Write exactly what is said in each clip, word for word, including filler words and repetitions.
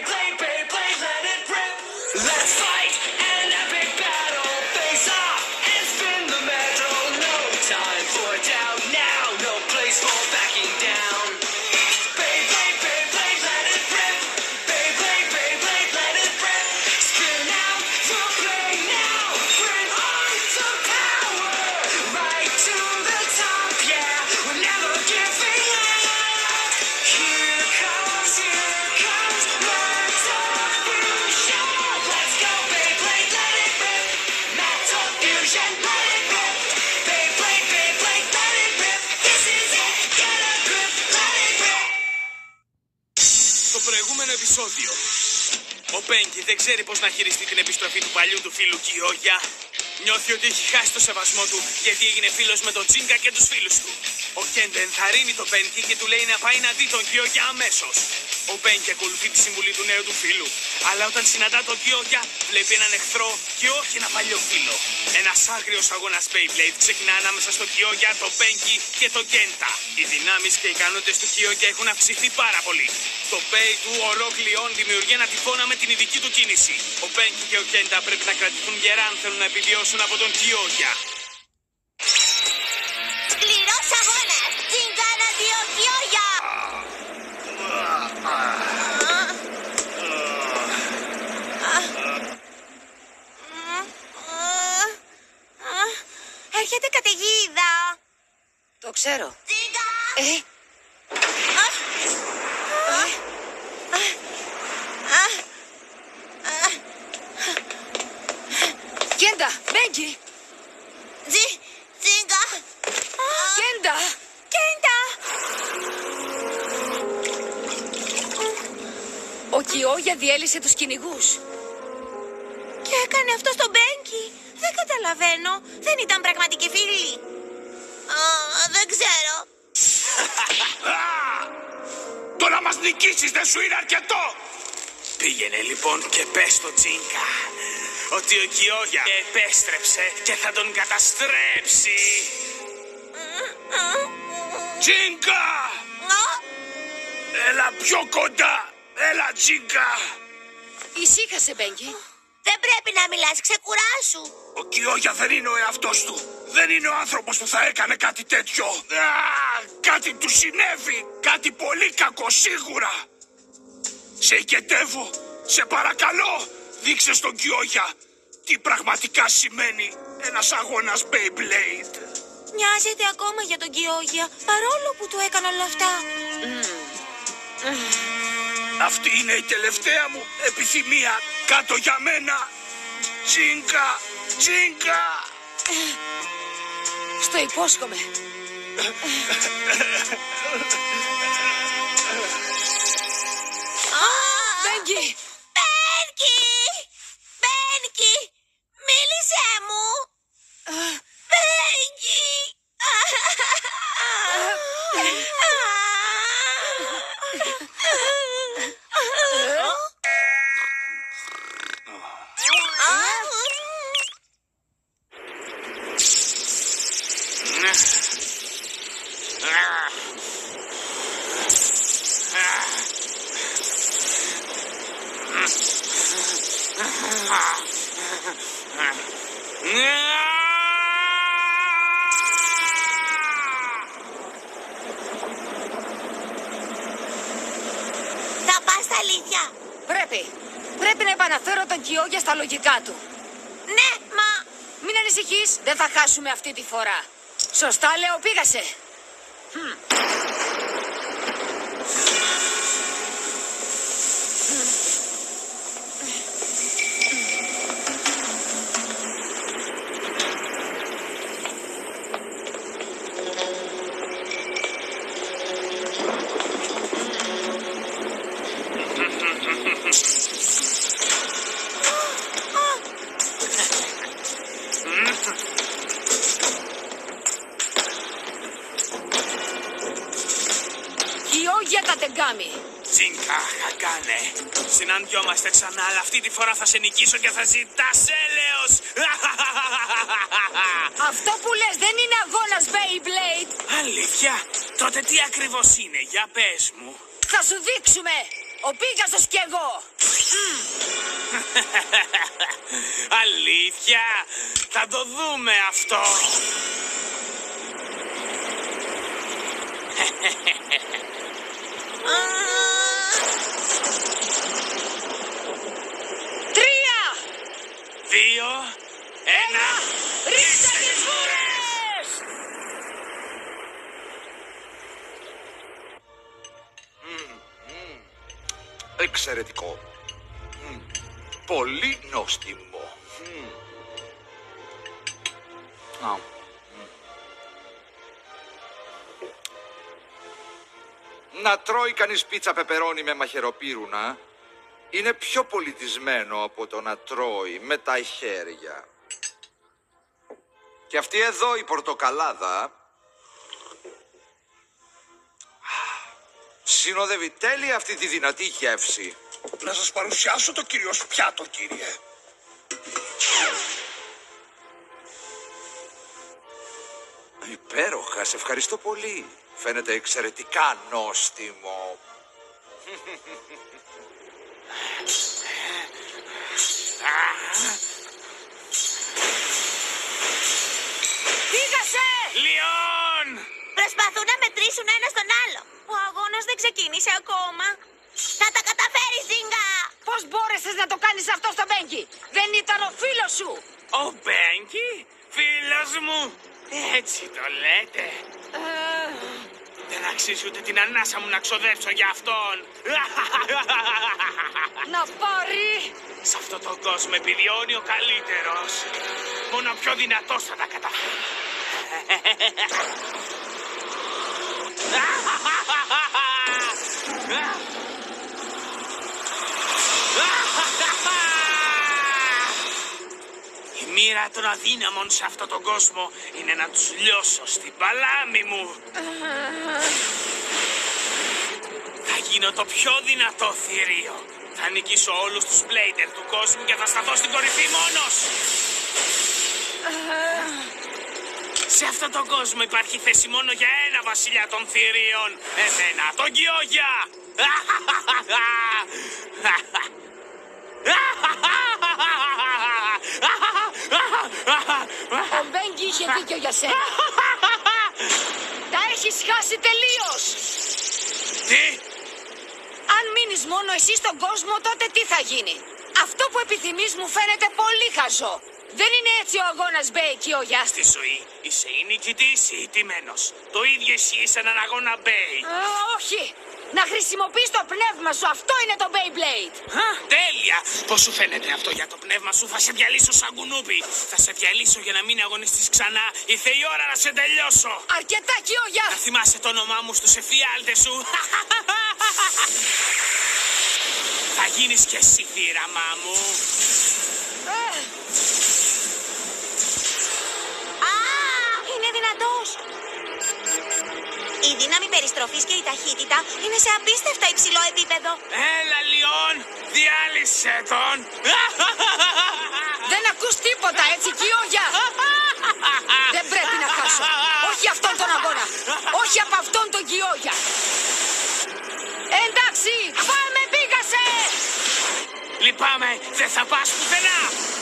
Beyblade, Beyblade, let it rip. Let's fight an epic battle. Face off and spin the metal. No time for doubt now. No place for backing down. Beyblade, Beyblade, let it rip. Beyblade, Beyblade, let it rip. Spin out to play now. Bring on some power. Right to the top, yeah. We're never giving up. Here comes, here comes Metal Fusion. Let's go, Beyblade, let it rip. Metal Fusion, let it rip. Beyblade, Beyblade, let it rip. This is it, get a grip, let it rip. Στο προηγούμενο επεισόδιο, ο Μπέγκι δεν ξέρει πώς να χειριστεί την επιστροφή του παλιού του φίλου Κιόγια. Νιώθει ότι έχει χάσει το σεβασμό του γιατί έγινε φίλος με τον Τζίνκα και τους φίλους του. Ο Κέντα ενθαρρύνει τον Μπέγκι και του λέει να πάει να δει τον Κιόγια αμέσως. Ο Μπέγκι ακολουθεί τη συμβουλή του νέου του φίλου. Αλλά όταν συναντά τον Κιόγια, βλέπει έναν εχθρό και όχι ένα παλιό φίλο. Ένας άγριος αγώνας Beyblade ξεκινά ανάμεσα στον Κιόγια, τον Μπέγκι και τον Κέντα. Οι δυνάμεις και οι ικανότητες του Κιόγια έχουν αυξηθεί πάρα πολύ. Το Bey του ο Rock Leon δημιουργεί ένα τυφώνα με την ειδική του κίνηση. Ο Μπέγκι και ο Κέντα πρέπει να κρατηθούν γερά αν θέλουν να επιβιώσουν από τον Κιόγια. Σκληρός αγώνας! Τζίνκα εναντίον Κιόγια! Έρχεται καταιγίδα! Το ξέρω. Τζίνκα! Ε, Κέντα, Μπέγκι, Τζι... Τζίνκα! Κέντα. Κέντα! Ο Κιόγια διέλυσε τους κυνηγούς. Και έκανε αυτό στο Μπέγκι. Δεν καταλαβαίνω. Δεν ήταν πραγματικοί φίλοι. Α, δεν ξέρω. Το να μας νικήσεις δεν σου είναι αρκετό! Πήγαινε λοιπόν και πες στο Τζίνκα ότι ο Κιόγια επέστρεψε και θα τον καταστρέψει. Τζίνκα! Α, Έλα πιο κοντά! Έλα Τζίνκα! Ησύχασε, Μπέγκι. δεν πρέπει να μιλάς, ξεκουράσου. Ο Κιόγια δεν είναι ο εαυτός του. Δεν είναι ο άνθρωπος που θα έκανε κάτι τέτοιο. Α, κάτι του συνέβη. Κάτι πολύ κακό σίγουρα. Σε οικετεύω. Σε παρακαλώ. Δείξε στον Κιόγια τι πραγματικά σημαίνει ένας αγώνας Beyblade. Νοιάζεται ακόμα για τον Κιόγια, παρόλο που του έκανε όλα αυτά. Αυτή είναι η τελευταία μου επιθυμία. Κάτω για μένα. Τζίνκα, Τζίνκα. Στο υπόσχομαι. Μπέγκι! Μπένκι! Μπένκι! Μίλησέ μου! Μπένκι! Θα πας στα αλήθεια. Πρέπει. Πρέπει να επαναφέρω τον Κιόγια στα λογικά του. Ναι, μα... Μην ανησυχείς, δεν θα χάσουμε αυτή τη φορά. Σωστά λέω, πήγασε. Κιόγια Κατεγκάμι. Τζίνκα, Χαγκάνε. Συναντιόμαστε ξανά, αλλά αυτή τη φορά θα σε νικήσω και θα ζητάς έλεος. Αυτό που λες δεν είναι αγώνας Beyblade. Αλήθεια, τότε τι ακριβώς είναι, για πες μου. Θα σου δείξουμε. Ο Πίγασος κι εγώ. Αλήθεια, θα το δούμε αυτό. Τρία! Δύο, ένα, Ρίξτε τις βούρες! Εξαιρετικό. Μμμ. Πολύ νόστιμο. Μμμ. Α, μμ. Να τρώει κανείς πίτσα πεπερόνι με μαχαιροπύρουνα είναι πιο πολιτισμένο από το να τρώει με τα χέρια. Και αυτή εδώ η πορτοκαλάδα συνοδεύει τέλεια αυτή τη δυνατή γεύση. Να σας παρουσιάσω το κυρίως πιάτο, κύριε. Υπέροχα, σε ευχαριστώ πολύ. Φαίνεται εξαιρετικά νόστιμο. Πήγασε! Λιόν! Προσπαθούν να μετρήσουν ένα στον άλλο. Ο αγώνας δεν ξεκίνησε ακόμα. Θα τα καταφέρεις, Ζίγκα! Πώς μπόρεσες να το κάνεις αυτό στο Μπέγκι? Δεν ήταν ο φίλος σου! Ο Μπέγκι, φίλος μου. Έτσι το λέτε. Δεν αξίζει ούτε την ανάσα μου να ξοδέψω για αυτόν. Να πάρει! Σε αυτόν τον κόσμο επιδιώνει ο καλύτερος. Μόνο ο πιο δυνατός θα τα καταφέρει. Η μοίρα των αδύναμων σε αυτόν τον κόσμο είναι να τους λιώσω στην παλάμη μου. Θα γίνω το πιο δυνατό θηρίο. Θα νικήσω όλους τους Μπλέιντερ του κόσμου και θα σταθώ στην κορυφή μόνος. Σε αυτόν τον κόσμο υπάρχει θέση μόνο για ένα βασιλιά των θηρίων. Εμένα, τον Κιόγια. Ο Μπέγκι είχε δίκιο για σένα. Τα έχεις χάσει τελείως. Τι? Αν μείνεις μόνο εσύ στον κόσμο, τότε τι θα γίνει? Αυτό που επιθυμείς μου φαίνεται πολύ χαζό. Δεν είναι έτσι ο αγώνας Μπέι Κιόγια. Στη ζωή είσαι ή νικητής ή ηττημένος. Το ίδιο ισχύει σε έναν αγώνα Μπέι. Όχι! Να χρησιμοποιείς το πνεύμα σου. Αυτό είναι το Beyblade. Τέλεια! Πώς σου φαίνεται αυτό για το πνεύμα σου? Θα σε διαλύσω σαν κουνούπι. Θα σε διαλύσω για να μην αγωνιστείς ξανά. Ήρθε η ώρα να σε τελειώσω. Αρκετά, Κιόγια! Να θυμάσαι το όνομά μου στους εφιάλτες σου. Θα γίνεις κι εσύ θύραμά μου. Α, είναι δυνατός. Η δύναμη περιστροφής και η ταχύτητα είναι σε απίστευτα υψηλό επίπεδο. Έλα, Λιόν, διάλυσε τον. Δεν ακούς τίποτα, έτσι, Κιόγια! Δεν πρέπει να χάσω. Όχι αυτόν τον αγώνα. Όχι από αυτόν τον Κιόγια. Εντάξει, πάμε, πήγασε! Λυπάμαι, δεν θα πας πουθενά.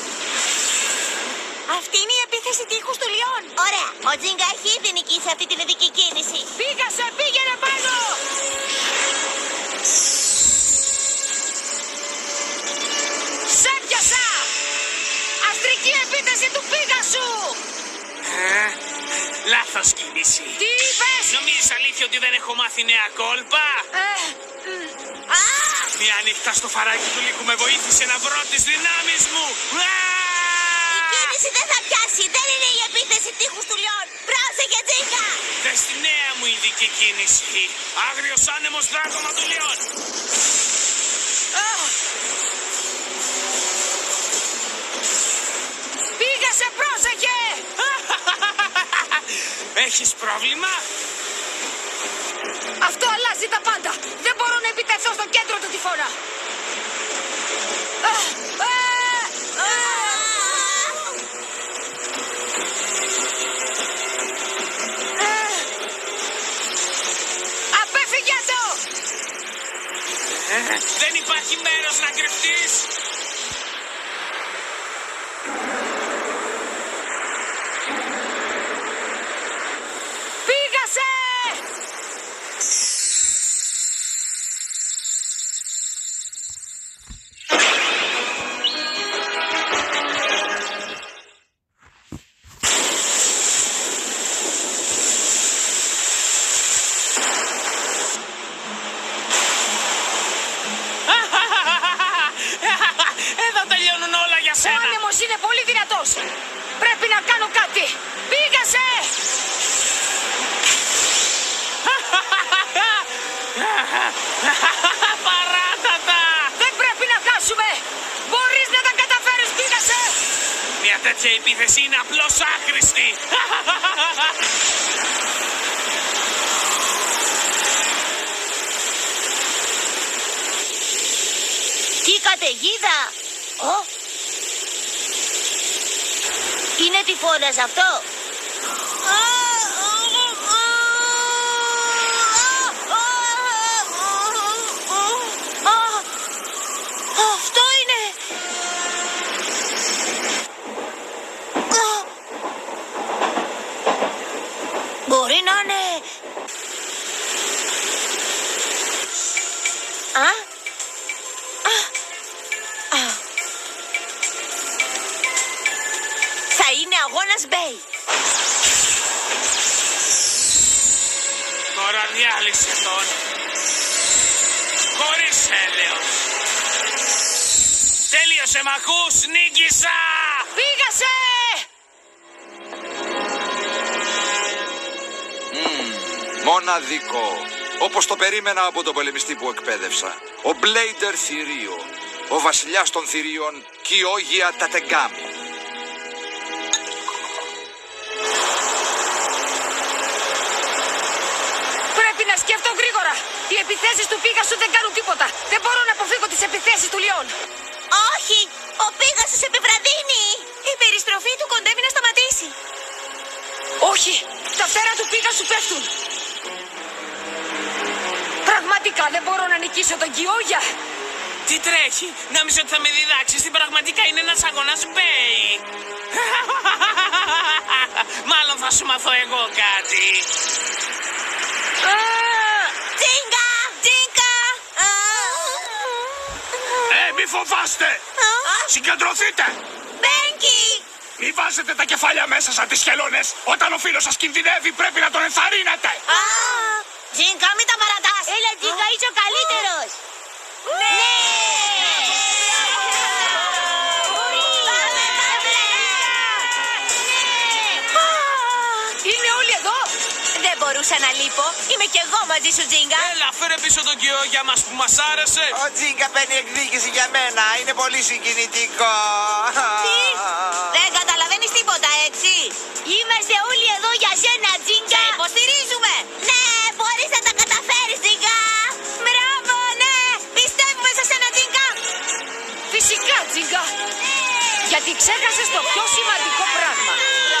Αυτή είναι η επίθεση τείχους του Λιόν. Ωραία, ο Τζίγκα έχει ήδη νικήσει αυτή την ειδική κίνηση. Πήγασε, πήγαινε πάνω! Σε πιάσα! Αστρική επίθεση του Πίγασου! Ε, λάθος κίνηση. Τι είπες? Νομίζεις αλήθεια ότι δεν έχω μάθει νέα κόλπα? Ε, Α! Μια νύχτα στο φαράκι του λύκου με βοήθησε να βρω τις δυνάμεις μου. Η κίνηση δεν θα πιάσει. Δεν είναι η επίθεση τείχους του Λιόν. Πρόσεχε, Τζίγκα! Δες τη νέα μου ειδική κίνηση. Άγριος άνεμος δράκωμα του Λιόν. πήγασε, πρόσεχε! Έχεις πρόβλημα? Αυτό αλλάζει τα πάντα. Δεν μπορώ να επιτεθώ στο κέντρο του τυφώνα. Α, α, α. Απέφυγε το! Ε, Δεν υπάρχει μέρος να κρυφτείς. Πήγασε! Εδώ τελειώνουν όλα για Ο σένα. άνεμος είναι πολύ δυνατός. Πρέπει να κάνω κάτι. Πήγασε! Παράτατα! Δεν πρέπει να χάσουμε. Μπορείς να τα καταφέρεις. Πήγασε! Μια τέτοια επίθεση είναι απλώς άχρηστη. Τι καταιγίδα! Ω! Είναι τυφώνας αυτό! Αυτό είναι! Μπορεί να είναι... Α? Θα είναι αγώνας Μπέι. Τώρα διάλυσε τον. Χωρίς έλεος. Τέλειωσε, μ' ακούς, νίκησα! Πήγασε! Μοναδικό. Όπως το περίμενα από τον πολεμιστή που εκπαίδευσα. Ο Μπλέιντερ Θηρίο. Ο βασιλιάς των θηρίων Κιόγια Τατεγκάμι. Πρέπει να σκέφτω γρήγορα. Οι επιθέσεις του Πίγασου δεν κάνουν τίποτα. Δεν μπορώ να αποφύγω τις επιθέσεις του Λιόν. Όχι! Ο Πίγασος επιβραδύνει! Η περιστροφή του κοντεύει να σταματήσει. Όχι! Τα φτερά του Πίγασου πέφτουν. Πραγματικά δεν μπορώ να νικήσω τον Κιόγια. Τι τρέχει, νόμιζα ότι θα με διδάξεις. Τι πραγματικά είναι ένας αγώνας Μπέι. Μάλλον θα σου μαθώ εγώ κάτι. Τζίνκα! Τζίνκα! Ε, μη φοβάστε! Συγκεντρωθείτε! Μπέγκι! Μη βάζετε τα κεφάλια μέσα σαν τις χελώνες. Όταν ο φίλος σας κινδυνεύει πρέπει να τον ενθαρρύνετε. Τζίνκα, μην τα παρατάς! Έλα, Τζίνκα, είσαι ο καλύτερος! Ναι! Πάμε, πάμε! Είναι όλοι εδώ. Δεν μπορούσα να λείπω. Είμαι κι εγώ μαζί σου, Τζίνκα. Έλα, φέρε πίσω τον Κιόγια μας που μας άρεσε. Ο Τζίνκα παίρνει εκδίκηση για μένα. Είναι πολύ συγκινητικό. Τι? Δεν καταλαβαίνεις τίποτα, έτσι. Είμαστε όλοι εδώ για σένα, Τζίνκα. Σε υποστηρίζουμε. Ναι, μπορείς να τα καταφέρεις, Τζίνκα. Μπράβο, ναι. Πιστεύουμε σε σένα, Τζίνκα. Φυσικά, Τζίγκα. Γιατί ξέχασες το πιο σημαντικό πράγμα.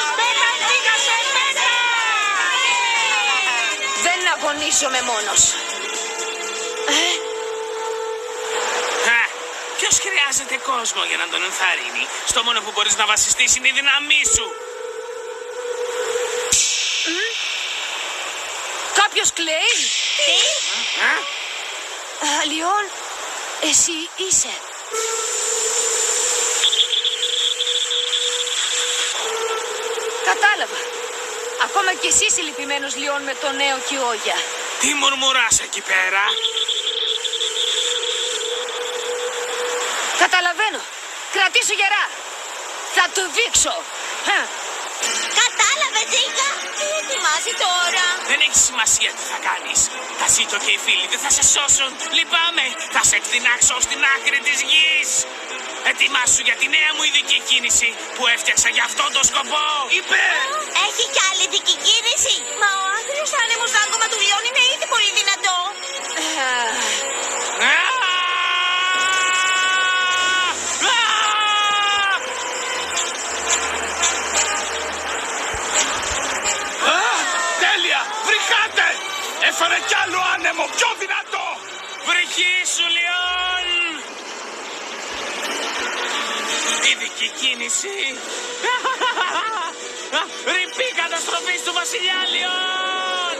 Δεν αγωνίζομαι μόνος. Α, ποιος χρειάζεται κόσμο για να τον ενθαρρύνει. Στο μόνο που μπορείς να βασιστείς είναι η δύναμή σου. Κάποιος κλαίει. Τι? Α, Α, Λιόν, εσύ είσαι. Κατάλαβα. Ακόμα κι εσύ είσαι λυπημένος, Λιόν, με το νέο Κιόγια. τι μουρμουράς εκεί πέρα. Καταλαβαίνω. Κρατήσου γερά. Θα του δείξω. Χα. Κατάλαβε, Τζίνκα. Τι ετοιμάζει τώρα. Δεν έχει σημασία τι θα κάνεις. Τα Σίτο και οι φίλοι δεν θα σε σώσουν. Λυπάμαι. Θα σε εκτινάξω στην άκρη της γης. Ετοιμάσου για τη νέα μου ειδική κίνηση που έφτιαξα για αυτόν τον σκοπό. Είπε! Έχει κι άλλη δική κίνηση. Μα ο άγριος άνεμος δάγκωμα του Λιόν είναι ήδη πολύ δυνατό. Α! Α! Α, τέλεια! Βρυχάτε! Έφερε κι άλλο άνεμο πιο δυνατό! Βρυχή σου, Λιόν! Φανταστική κίνηση. Ρηπή καταστροφή του βασιλιά Λιόν.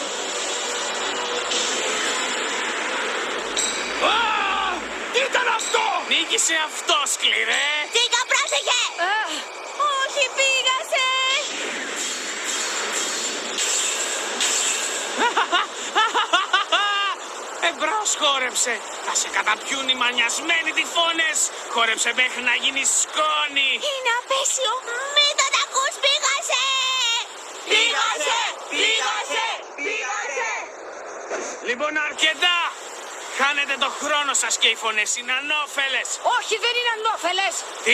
Τι ήταν αυτό! Νίκησε αυτό, σκληρέ. Τζίγκα, πρόσεχε! Όχι, πήγασε! Εμπρός χόρεψε. Θα σε καταπιούν οι μανιασμένοι τυφώνες. Χόρεψε μέχρι να γίνει σκόνη. Είναι απέσιο! Μην τον ακούς, πήγασε! Πήγασε! Πήγασε! Πήγασε! Λοιπόν, αρκετά. Χάνετε το χρόνο σας και οι φωνές είναι ανώφελες. Όχι, δεν είναι ανώφελες. Τι?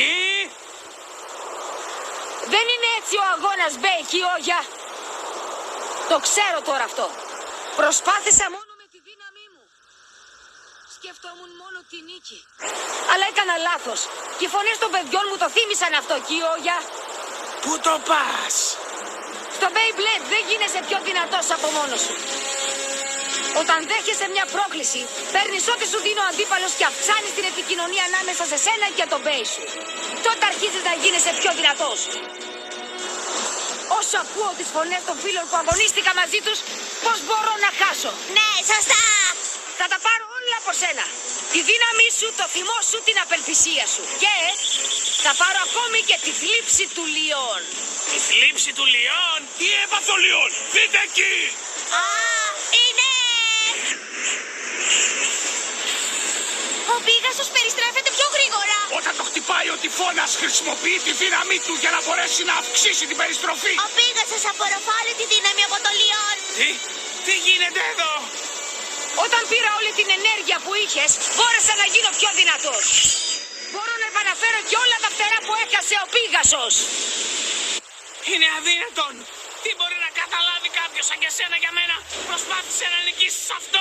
Δεν είναι έτσι ο αγώνας, Μπέι Κιόγια. Το ξέρω τώρα αυτό. Προσπάθησα μόνο με τη δύναμή μου. Σκεφτόμουν μόνο τη νίκη. Αλλά έκανα λάθος. Και οι φωνές των παιδιών μου το θύμισαν αυτό, Κιόγια. Πού το πας? Στο Beyblade δεν γίνεσαι πιο δυνατός από μόνος σου. Όταν δέχεσαι μια πρόκληση, παίρνεις ό,τι σου δίνει ο αντίπαλος και αυξάνεις την επικοινωνία ανάμεσα σε σένα και τον Μπέι σου. Τότε αρχίζεις να γίνεσαι πιο δυνατός. Όσο ακούω τις φωνές των φίλων που αγωνίστηκα μαζί τους, πώς μπορώ να χάσω? Ναι, σωστά! Θα τα πάρω όλα από σένα. Τη δύναμή σου, το θυμό σου, την απελπισία σου. Και θα πάρω ακόμη και τη θλίψη του Λιόν. Η θλίψη του Λιόν? Τι έπαθε ο Λιόν! Δείτε εκεί! Α, είναι! Ο Πίγασος περιστρέφεται πιο γρήγορα. Όταν το χτυπάει ο τυφώνας χρησιμοποιεί τη δύναμή του για να μπορέσει να αυξήσει την περιστροφή. Ο Πίγασος απορροφά όλη τη δύναμη από το Λιόν. Τι? Τι γίνεται εδώ? Όταν πήρα όλη την ενέργεια που είχες, μπόρεσα να γίνω πιο δυνατός. Μπορώ να επαναφέρω και όλα τα φτερά που έχασε ο Πίγασος. Είναι αδύνατον. Τι μπορεί να καταλάβει κάποιος σαν και σένα για μένα? Προσπάθησε να νικήσεις αυτό.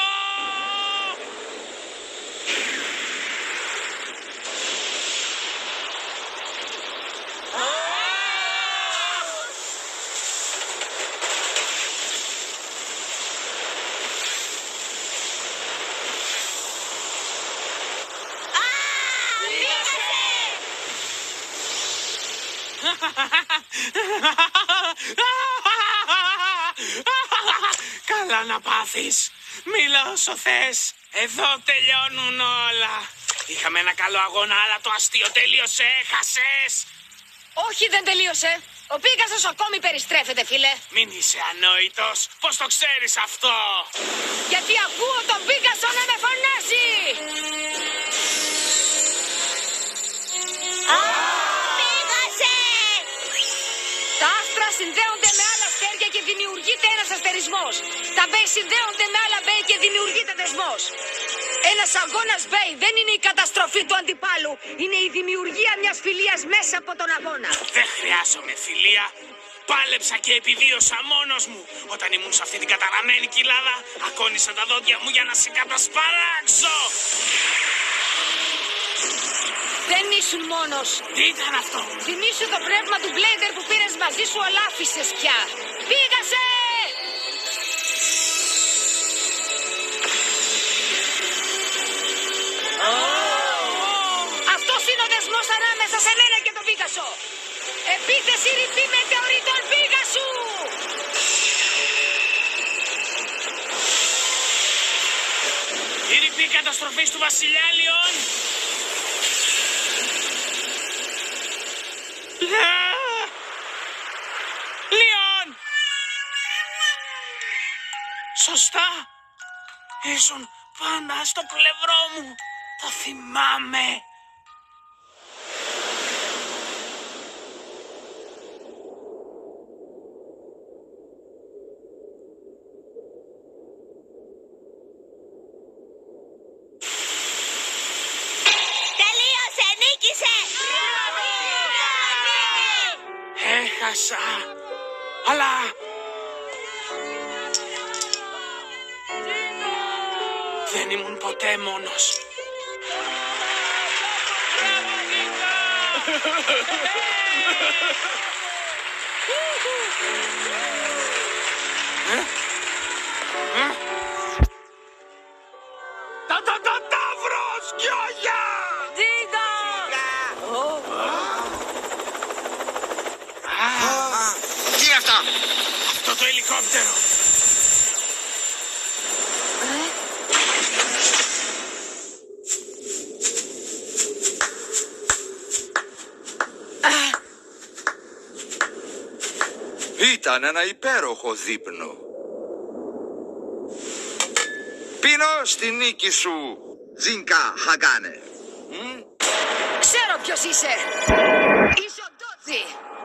Καλά να πάθεις. Μίλα όσο θες. Εδώ τελειώνουν όλα. Είχαμε ένα καλό αγώνα, αλλά το αστείο τελείωσε. Έχασες. Όχι, δεν τελείωσε. Ο Πίγασος ακόμη περιστρέφεται, φίλε. Μην είσαι ανόητος. Πώς το ξέρεις αυτό? Γιατί ακούω τον Πίγασο να με φωνάζει. Α, πήγασε! Τα άστρα συνδέονται με άλλα αστέρια και δημιουργείται ένας αστερισμός. Τα Μπέι συνδέονται με άλλα Μπέι και δημιουργείται δεσμός. Ένας αγώνας Μπέι δεν είναι η καταστροφή του αντιπάλου. Είναι η δημιουργία μιας φιλίας μέσα από τον αγώνα. Δεν χρειάζομαι φιλία. Πάλεψα και επιβίωσα μόνος μου. Όταν ήμουν σε αυτή την καταραμένη κοιλάδα, ακόνησα τα δόντια μου για να σε κατασπαράξω. Δεν ήσουν μόνος. Τι ήταν αυτό? Θυμήσου το πνεύμα του Μπλέιντερ που πήρες μαζί σου, αλλά άφησες πια. Πήγασε! Oh. Αυτός είναι ο δεσμός ανάμεσα σε μένα και τον Πίγασο. Επίθεση ρηπή μετεωρίτων Πίγασου! Η ρηπή καταστροφής του βασιλιά Λιόν. Λιόν! Σωστά. Ήσουν πάντα στο πλευρό μου. Το θυμάμαι. Τελείωσε, νίκησε! Έχασα. Αλλά... δεν ήμουν ποτέ μόνος. Τα τα τα ταύρος, Κιόγια! Τζίγκα! ελικόπτερο. Ήταν ένα υπέροχο δείπνο. Πίνω στη νίκη σου, Τζίνκα Χαγκάνε. Ξέρω ποιος είσαι. Είσαι ο Ντότσι.